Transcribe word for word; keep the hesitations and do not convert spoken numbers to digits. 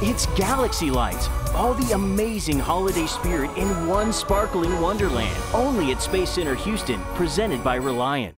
It's Galaxy Lights. All the amazing holiday spirit in one sparkling wonderland. Only at Space Center Houston, presented by Reliant.